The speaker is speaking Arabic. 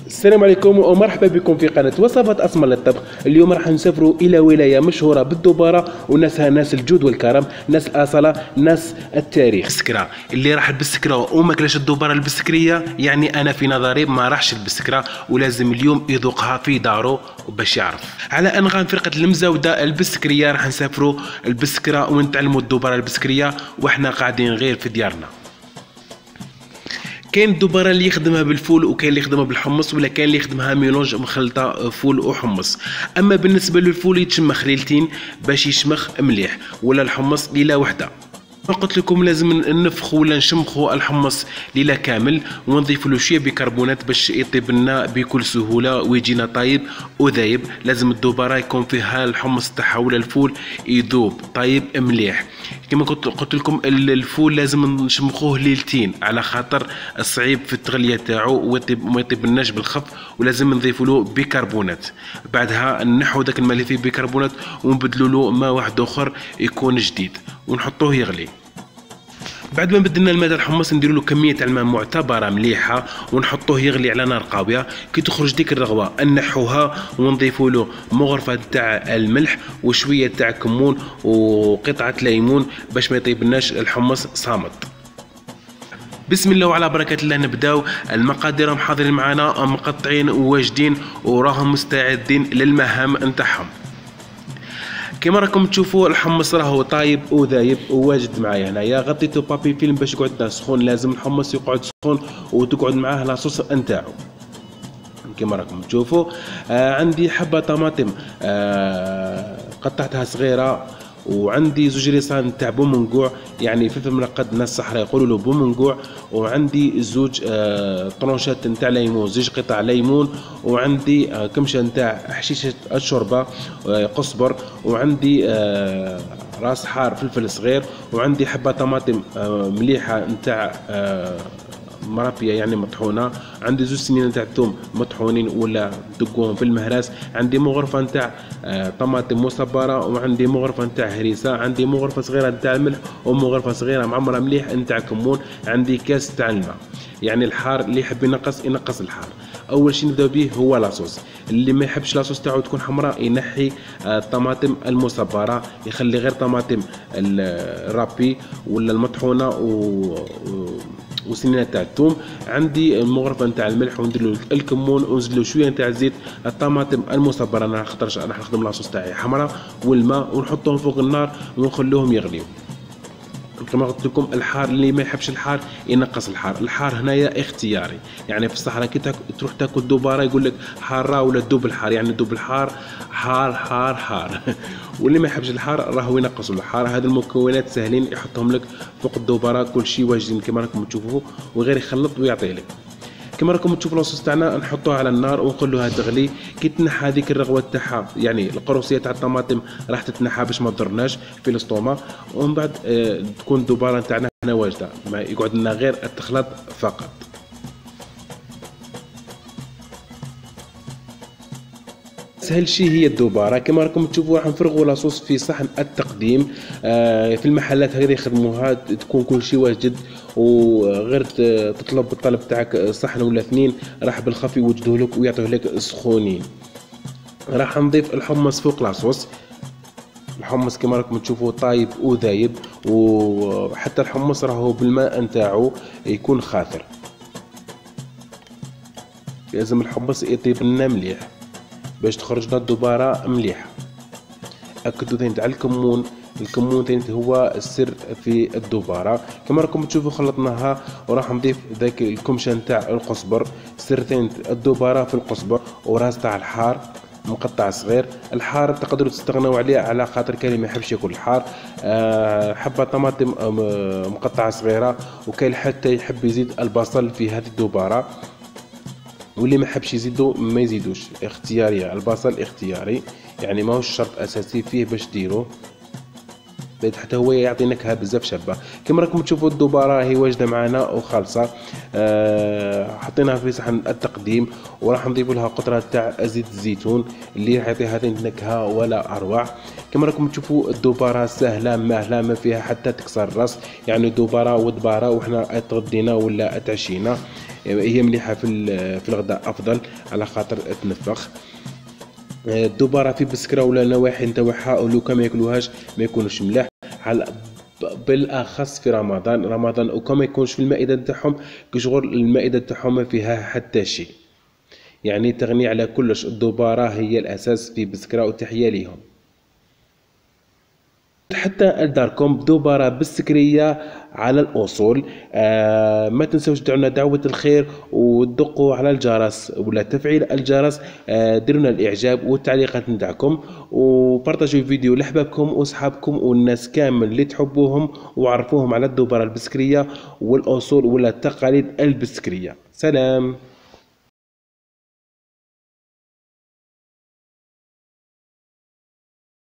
السلام عليكم ومرحبا بكم في قناة وصفات أسمر للطبخ. اليوم راح نسافروا إلى ولاية مشهورة بالدبارة وناسها ناس الجود والكرم، ناس الأصالة، ناس التاريخ. البسكرة اللي راح البسكرة وما كلاش الدبارة البسكرية، يعني أنا في نظري ما راحش البسكرة، ولازم اليوم يذوقها في داره باش يعرف. على أنغام فرقة المزودة البسكرية راح نسافروا البسكرة ونتعلموا الدبارة البسكرية وإحنا قاعدين غير في ديارنا. كاين الدبارة اللي يخدمها بالفول وكاين اللي يخدمها بالحمص، ولا كاين اللي يخدمها ميلونج مخلطة فول وحمص. اما بالنسبة للفول يتشمخ ليلتين باش يشمخ مليح، ولا الحمص ليلة وحدة. قلت لكم لازم نفخوا ولا نشمخوا الحمص ليلة كامل ونضيف له شويه بيكربونات باش يطيب لنا بكل سهوله ويجينا طايب وذايب. لازم الدبارة يكون فيها الحمص تاعها ولا الفول يذوب طايب مليح. كما قلت لكم الفول لازم نشمخوه ليلتين على خاطر صعيب في التغليه تاعو وما يطيبلناش بالخف، ولازم نضيفوا له بيكربونات. بعدها نحو داك الماء اللي فيه بيكربونات ونبدلوا له ماء واحد اخر يكون جديد ونحطوه يغلي. بعد ما بدلنا الماء تاع الحمص نديروا له كميه تاع الماء معتبره مليحه ونحطوه يغلي على نار قويه. كي تخرج ديك الرغوه نحوها ونضيفوا له مغرفه تاع الملح وشويه تاع كمون وقطعه ليمون باش ما يطيبلناش الحمص صامت. بسم الله وعلى بركة الله نبداو. المقادير حاضرين معنا مقطعين وواجدين وراهم مستعدين للمهام نتاعهم. كما راكم تشوفوا الحمص راهو طايب وذايب وواجد معايا هنايا. غطيتو بابي فيلم باش يقعد سخون، لازم الحمص يقعد سخون وتقعد معاه لاصوص نتاعو. كما راكم تشوفوا عندي حبة طماطم قطعتها صغيرة، وعندي زوج ريصان تاع بومنقوع يعني فلفل منقد، ناس الصحراء يقولوا له بومنقوع، وعندي زوج طرونشات نتاع ليمون، زوج قطع ليمون، وعندي كمشه نتاع حشيشه الشوربه قزبر، وعندي راس حار فلفل صغير، وعندي حبه طماطم مليحه نتاع مرابيه يعني مطحونه، عندي زوج سنين نتاع الثوم مطحونين ولا دقوهم في المهراس، عندي مغرفه نتاع طماطم مصبره، وعندي مغرفه نتاع هريسه، عندي مغرفه صغيره نتاع الملح، ومغرفه صغيره معمره مليح نتاع كمون، عندي كاس تاع الماء. يعني الحار اللي يحب ينقص الحار. اول شيء نبداو به هو لاصوص. اللي ما يحبش لاصوص تاعو تكون حمراء ينحي الطماطم المصبره، يخلي غير طماطم الرابي ولا المطحونه وسنينه تاع الثوم. عندي المغرفه نتاع الملح وندير له الكمون ونزيد له شويه نتاع الزيت. الطماطم المصبره انا خاطرش راح نخدم لاصوص تاعي حمراء، والماء ونحطهم فوق النار ونخلوهم يغليو. كما قلت لكم الحار اللي ما يحبش الحار ينقص الحار. الحار هنايا اختياري، يعني في الصحراء كي تروح تاكل دبارة يقول لك حاره ولا دوب الحار، يعني دوب الحار حار حار حار واللي ما يحبش الحار راهو ينقصوا الحار. هذه المكونات سهلين يحطهم لك فوق الدبارة، كل شيء واجدين كما راكم تشوفوا، وغير يخلط ويعطي لك. كما راكم تشوفوا الصوص تاعنا نحطوها على النار ونخلوها تغلي. كي تنحى هذيك الرغوه تاعها يعني القروصيه تاع الطماطم راح تتنحى باش ما تضرناش في الاسطومه، ومن بعد تكون الدبارة تاعنا هنا واجده، ما يقعد لنا غير التخلط فقط. اسهل شيء هي الدبارة. كما راكم تشوفوا راح نفرغوا لاصوص في صحن التقديم. في المحلات هكذا يخدموها تكون كل شيء واجد، وغير تطلب بالطلب تاعك صحن ولا اثنين راح بالخف يوجدوه لك ويعطوه لك سخونين. راح نضيف الحمص فوق لاصوص. الحمص كما راكم تشوفوا طايب وذايب، وحتى الحمص راهو بالماء نتاعو يكون خاثر. لازم الحمص يطيب لنا مليح باش تخرج لنا الدبارة مليحة. أكدوا ثاني تاع الكمون ثاني هو السر في الدبارة. كما راكم تشوفوا خلطناها وراح نضيف ذاك الكمشة نتاع القزبر. سر ثاني الدبارة في القزبر، وراس تاع الحار مقطع صغير. الحار تقدروا تستغنوا عليه على خاطر كاين اللي ما يحبش ياكل الحار. حبه طماطم مقطعه صغيره، وكاين حتى يحب يزيد البصل في هذه الدبارة، واللي ما حبش يزيدو ما يزيدوش، اختياري. البصل اختياري يعني ماهوش شرط اساسي فيه باش ديروه، حتى هو يعطي نكهه بزاف شابه. كما راكم تشوفوا الدبارة هي واجده معنا وخالصه. حطيناها في صحن التقديم، وراح نضيف لها قطره تاع زيت الزيتون اللي راح يعطي هذه النكهه ولا اروع. كما راكم تشوفوا الدبارة سهله ماهله ما فيها حتى تكسر الراس، يعني دبارة ودبارة وحنا اتغدينا ولا اتعشينا. هي مليحه في الغداء افضل على خاطر تنفخ. الدبارة في بسكرة ولا نواحي نتاعها لو كان ما ياكلوهاش ما يكونوش ملاح، على بالاخص في رمضان وكما ما يكونش في المائده نتاعهم كشغل المائده نتاعهم ما فيها حتى شيء، يعني تغني على كلش. الدبارة هي الاساس في بسكرة وتحية ليهم. حتى لداركم دبارة بالسكرية على الأصول. ما تنسوش دعونا دعوة الخير وتدقوا على الجرس ولا تفعيل الجرس. ديرونا الإعجاب والتعليقات نتاعكم وبارطاجوا الفيديو لأحبابكم وأصحابكم والناس كامل اللي تحبوهم وعرفوهم على الدبارة البسكرية والأصول ولا التقاليد البسكرية. سلام.